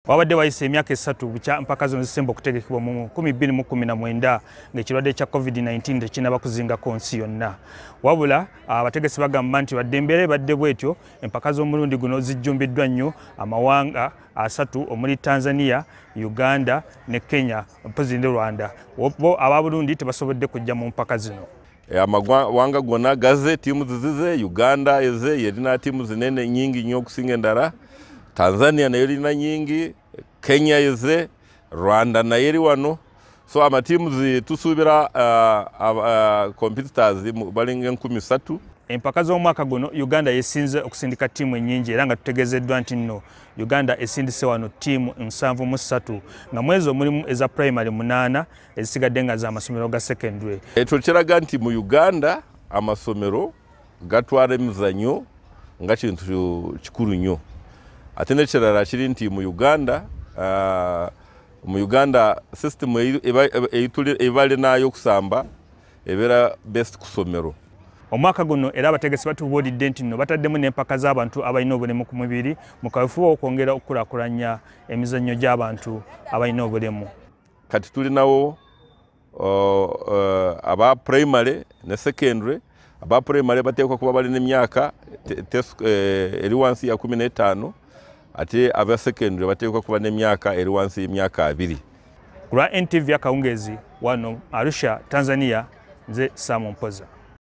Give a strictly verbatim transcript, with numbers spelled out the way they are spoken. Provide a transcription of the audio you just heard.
wabadde wayise emyaka esatu bukya empaka zino zisemba okutegekebwa mu nkumi bbiri mu kkumi na mwenda ng'ekirwadde kya covid nineteen tekinaba kuzingako nsi yonna. Wabula abategesi bagamba nti wadde embeera ebadde bwetyo empaka z'omulundi guno zijjumbiddwa nnyo amawanga asatu omuli Tanzania, Uganda ne Kenya mpozi ne Rwanda. Bo aba Burundi tebasobodde kujja mu mpaka zino. Amawanga gonna gaze tiimu zizize, Uganda eze yerina tiimu zinene nyingi nnyo okusinga endala, Tanzania nayo erina nyingi, Kenya eze, Rwanda nayo eri wano. So amatiimu zitusuubira uh, uh, competitors balinga enkumi ssatu. Empaka z'omwaka guno Uganda yesinze okusindika tiimu ennyingi era nga tutegezeddwa nti nno Uganda esindise wano tiimu nsanvu mu ssatu nga mwezi mulimu eza primary munaana ezisigadde nga z'amasomero ga secondary. Ekyo kiraga nti mu Uganda amasomero gatwala emizannyo nga kintu kikulu nnyo. Ate n'ekirala kiri nti mu Uganda uh, mu Uganda system ebale nayo okusamba ebeera best ku ssomero. Omwaka guno era abategesi batubuulidde nti nno bataddemu n'empaka z'abantu abalina obulemu ku mubiri mu kaweefube okwongera okukulaakulanya emizannyo gy'abantu abalina obulemu. Kati tulinawo uh, uh, aba primary ne secondary. Aba primary bateekwa kuba balina emyaka eri wansi ya kumi n'etaano ate aba secondary bateekwa kuba n'emyaka eri wansi y'emyaka abiri. Ku lwa N T V Akawungeezi wano Arusha, Tanzania, nze Sam Mpoza.